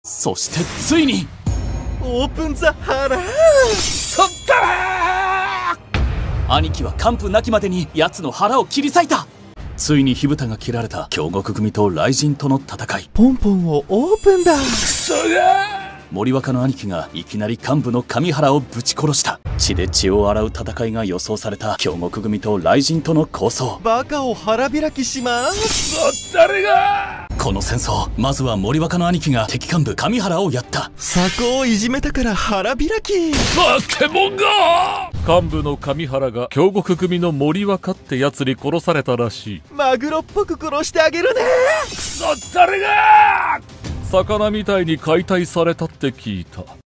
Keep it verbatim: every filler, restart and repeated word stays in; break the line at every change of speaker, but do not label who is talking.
そしてついに
オープンザハラー。
そったー。兄貴は完膚なきまでに奴の腹を切り裂いた。ついに火蓋が切られた京極組と雷神との戦い。
ポンポンをオープンだ。
クソが森若の兄貴がいきなり幹部の上原をぶち殺した。血で血を洗う戦いが予想された京極組と雷神との抗争。
バカを腹開きします。
誰がこの戦争、まずは森若の兄貴が敵幹部上原をやった。
策をいじめたから腹開き。
バケモンが
幹部の上原が京極組の森若ってやつに殺されたらしい。
マグロっぽく殺してあげるね。
クソ誰が
魚みたいに解体されたって聞いた。